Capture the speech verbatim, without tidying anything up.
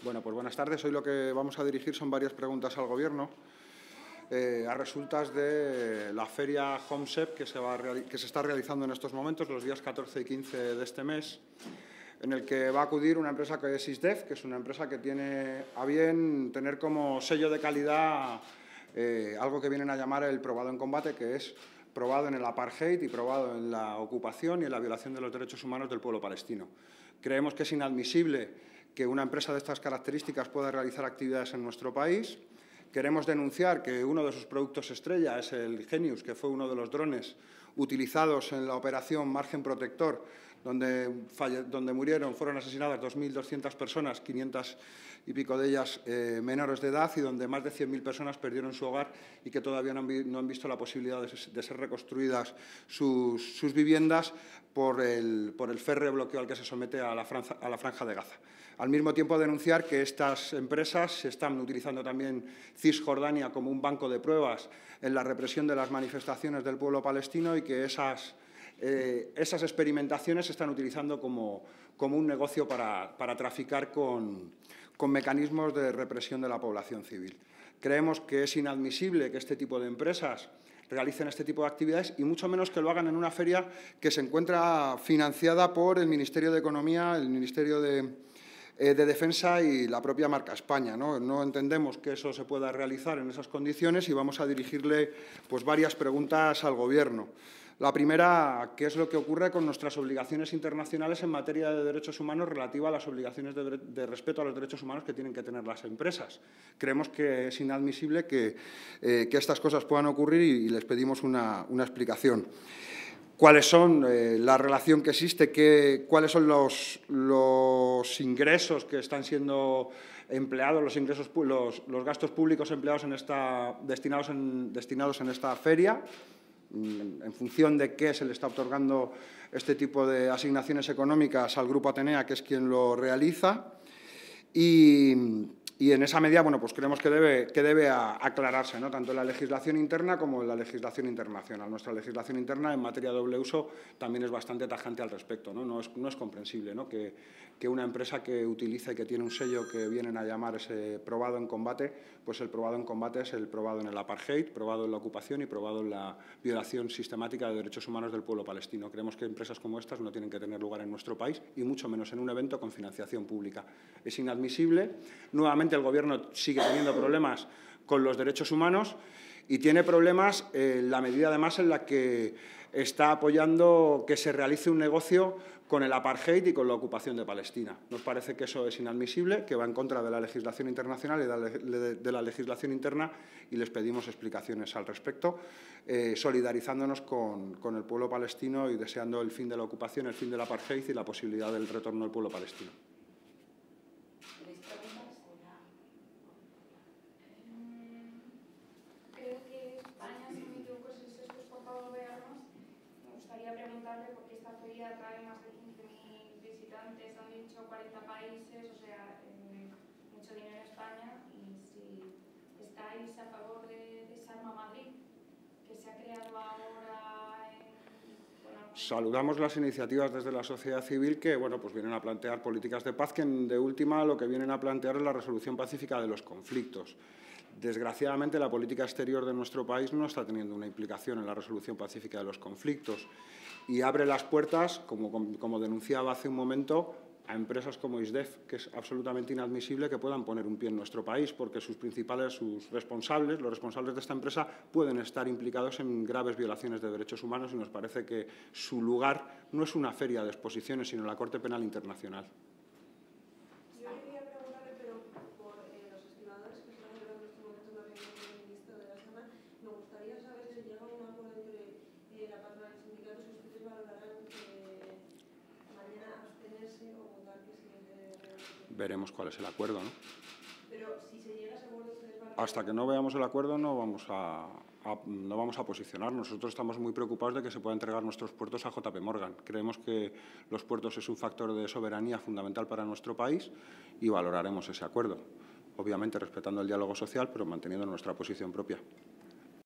Bueno, pues buenas tardes. Hoy lo que vamos a dirigir son varias preguntas al Gobierno eh, a resultas de la feria HomeShep que se, va a que se está realizando en estos momentos, los días catorce y quince de este mes, en el que va a acudir una empresa que es ISDEF, que es una empresa que tiene a bien tener como sello de calidad eh, algo que vienen a llamar el probado en combate, que es probado en el apartheid y probado en la ocupación y en la violación de los derechos humanos del pueblo palestino. Creemos que es inadmisible que una empresa de estas características pueda realizar actividades en nuestro país. Queremos denunciar que uno de sus productos estrella es el Genius, que fue uno de los drones utilizados en la operación Margen Protector, donde, falle, donde murieron, fueron asesinadas dos mil doscientas personas, quinientas y pico de ellas eh, menores de edad, y donde más de cien mil personas perdieron su hogar y que todavía no han, vi, no han visto la posibilidad de, de ser reconstruidas sus, sus viviendas por el, por el férreo bloqueo al que se somete a la, franja, a la Franja de Gaza. Al mismo tiempo, denunciar que estas empresas se están utilizando también Cisjordania como un banco de pruebas en la represión de las manifestaciones del pueblo palestino y que esas, eh, esas experimentaciones se están utilizando como, como un negocio para, para traficar con, con mecanismos de represión de la población civil. Creemos que es inadmisible que este tipo de empresas realicen este tipo de actividades y mucho menos que lo hagan en una feria que se encuentra financiada por el Ministerio de Economía, el Ministerio de, eh, de Defensa y la propia marca España, ¿no? No entendemos que eso se pueda realizar en esas condiciones y vamos a dirigirle pues, varias preguntas al Gobierno. La primera, ¿qué es lo que ocurre con nuestras obligaciones internacionales en materia de derechos humanos relativa a las obligaciones de, de respeto a los derechos humanos que tienen que tener las empresas? Creemos que es inadmisible que, eh, que estas cosas puedan ocurrir y, y les pedimos una, una explicación. ¿Cuáles son eh, la relación que existe? Qué, ¿Cuáles son los, los ingresos que están siendo empleados, los ingresos, los, los gastos públicos empleados en esta, destinados, en, destinados en esta feria? En función de qué se le está otorgando este tipo de asignaciones económicas al Grupo Atenea, que es quien lo realiza. Y, y en esa medida, bueno, pues creemos que debe, que debe aclararse, ¿no? Tanto en la legislación interna como en la legislación internacional. Nuestra legislación interna en materia de doble uso también es bastante tajante al respecto, ¿no? No es, no es comprensible, ¿no? que, que una empresa que utiliza y que tiene un sello que vienen a llamar ese probado en combate, pues el probado en combate es el probado en el apartheid, probado en la ocupación y probado en la violación sistemática de derechos humanos del pueblo palestino. Creemos que empresas como estas no tienen que tener lugar en nuestro país y mucho menos en un evento con financiación pública. Es inadmisible. Nuevamente el Gobierno sigue teniendo problemas con los derechos humanos y tiene problemas en la medida además en la que está apoyando que se realice un negocio con el apartheid y con la ocupación de Palestina. Nos parece que eso es inadmisible, que va en contra de la legislación internacional y de la legislación interna y les pedimos explicaciones al respecto, eh, solidarizándonos con, con el pueblo palestino y deseando el fin de la ocupación, el fin del apartheid y la posibilidad del retorno del pueblo palestino. Porque esta feria trae más de quince mil visitantes, han dicho cuarenta países, o sea, eh, mucho dinero en España. Y si estáis a favor de Desarma Madrid, que se ha creado ahora en... Bueno, saludamos las iniciativas desde la sociedad civil que bueno, pues vienen a plantear políticas de paz que, de última, lo que vienen a plantear es la resolución pacífica de los conflictos. Desgraciadamente, la política exterior de nuestro país no está teniendo una implicación en la resolución pacífica de los conflictos y abre las puertas, como, como denunciaba hace un momento, a empresas como ISDEF, que es absolutamente inadmisible que puedan poner un pie en nuestro país, porque sus principales, sus responsables, los responsables de esta empresa, pueden estar implicados en graves violaciones de derechos humanos y nos parece que su lugar no es una feria de exposiciones, sino la Corte Penal Internacional. Veremos cuál es el acuerdo, ¿no? Pero si se llega a ese acuerdo, ¿ustedes van a... Hasta que no veamos el acuerdo no vamos a, a, no vamos a posicionarnos. Nosotros estamos muy preocupados de que se puedan entregar nuestros puertos a J P Morgan. Creemos que los puertos es un factor de soberanía fundamental para nuestro país y valoraremos ese acuerdo. Obviamente respetando el diálogo social, pero manteniendo nuestra posición propia.